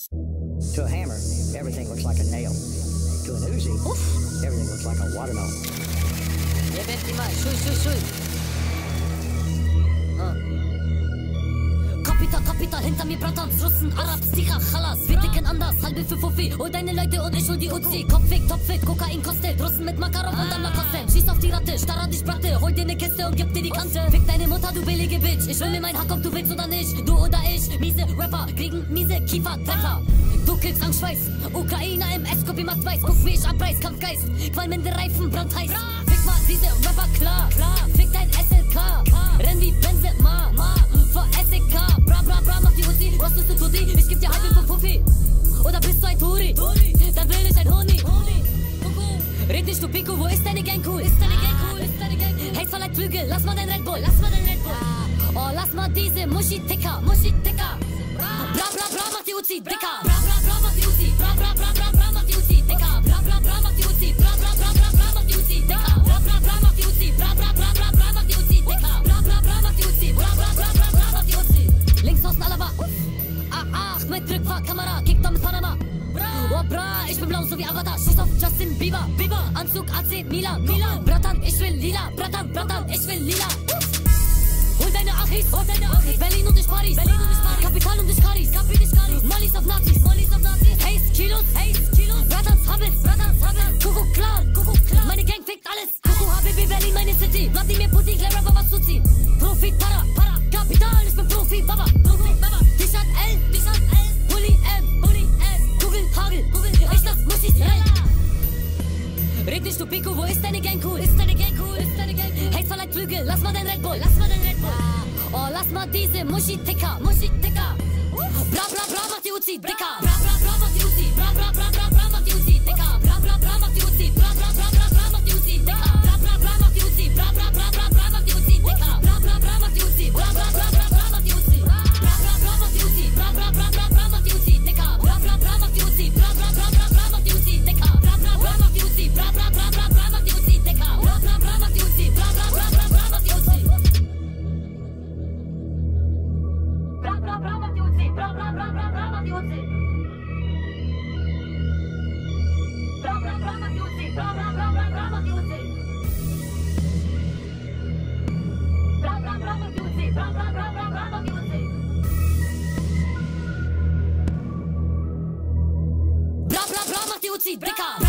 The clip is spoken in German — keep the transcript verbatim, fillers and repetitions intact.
To a hammer, everything looks like a nail. To an Uzi, Uff. everything looks like a watermelon. Ja, werd mal, schui, schui, schui. Ah. Kapital, Kapital, hinter mir Bratans, Russen, Arabs, Ticha, Chalas. Wir ticken anders, halbe für Fuffi. Oh, deine Leute und ich hol die Uzi. Kopfweg, Topfit, Kokain kostet. Russen mit Makarov und dann Lacoste. Schieß auf die Ratte, starr an die Spratte. Hol dir ne Kiste und gib dir die Kante. Fick deine Mutter, du billige Bitch. Ich will mir mein Hack, ob du willst oder nicht. Du oder ich, miese Rapper, kriegen miese Kiefertreffer. Du kriegst Angstschweiß, Ukrainer im S-Copy macht weiß. Guck wie ich abreiß, Kampfgeist, qualmende Reifen, brandheiß. Fick mal diese Rapper, klar, klar. Fick dein S L K, renn wie Benzema, ma, vor S E K. Bra, bra, bra, mach die Uzi, was bist du Tutti? Ich geb dir halbe vom Puffi. Oder bist du ein Turi? Dann will ich ein Honig. Red nicht, du Pico, wo ist deine Gang cool? Ist deine Gang cool? Ist deine Gang cool? Hate verleiht Flügel, lass mal dein Red Bull, lass mal dein Red Bull. Oh, lass mal diese Muschi-Ticker, Muschi-Ticker. Bra, bra, bra, mach die Uzi, dicker. Bra, bra, bra, mach die Uzi. Bra, bra, bra, bra, bra, mach die Uzi, dicker. Bra, bra, bra, mach die Uzi. Bra, bra, bra, bra, bra, mach die Uzi, dicker. Bra, bra, bra, mach die Uzi. Bra, bra, bra, bra, bra, mach die Uzi, dicker. Bra, bra, bra, mach die Uzi. Bra, bra, bra, bra, bra, mach die Uzi. Links außen Alaba. A acht mit Rückfahrkamera, Kickdown mit Panama. Oh bra, ich bin blau so wie Avatar. Schieß auf Justin Bieber, Bieber. Anzug A C Milan, Milan. Bratan, ich will lila. Bratan, Bratan, ich will lila. Hol deine Achis, hol deine Achis. Berlin und ich Paris, Berlin und ich Paris. Kapital und ich Karis, Kapi dich Karis. Mollis auf Nazis, Mollis auf Nazis. Haze, Kilos, Haze, Kilos. Bratans, Habits, Bratans, Habits. Kuckuck, klar, Kuckuck, klar. Meine Gang fickt alles. Kuckuck, H B B, Berlin, meine City. Vladimir Putin, Claire Rapper, was zu ziehen. Profit, Para, Para. Kapital, ich bin Profi, Baba, Profi, Baba. T-Shirt L, T-Shirt L. Pulli M, Pulli M. Google, Hagel, Google, ich das muss ich rein. Red nicht, du Pico, wo ist deine Gang cool? Ist deine Gang cool? Ist deine Gang cool? Hate verleiht Flügel, lass mal dein Red Bull, lass mal dein Red Bull. Oh, lass mal diese Muschi-Ticker, Muschi-Ticker. Bra, bra, bra, mach die Uzi, dicker. Bra, bra, bra, mach die Uzi. Bra, bra, bra, bra, bra, mach die Uzi, dicker. Bra, bra, bra, mach die Uzi. Bra, bra, bra, bra, bra, mach die Uzi, dicker. Bra, bra, bra, mach die Uzi. Bra, bra, bra, bra, bra, mach die Uzi, dicker. Bra, bra, bra, mach die Uzi. Bra, bra, bra, bra, bra, mach die Uzi. Bra, bra, bra, mach die Uzi. Bra, bra, bra, bra, bra, mach die Uzi, dicker. Bra, bra, bra, mach die Uzi. Bra, bra, bra, bra, bra, mach die Uzi, dicker. Bra, bra, bra, mach die Uzi. Bra, bra, bra, bra, bra, mach die Uzi, dicker. Bra, bra, bra, mach die Uzi. Bra, bra, bra, bra, bra, mach die Uzi. Bra, bra, bra, mach die Uzi. Bra, bra, bra, bra, bra, mach die Uzi. Bra, bra, bra, mach die Uzi. Bra, bra, bra, bra, bra, mach die Uzi. Bra, bra, bra, mach die Uzi. Bra, bra, bra, bra, bra, mach die Uzi. Bra, bra, bra, mach die Uzi, dicker.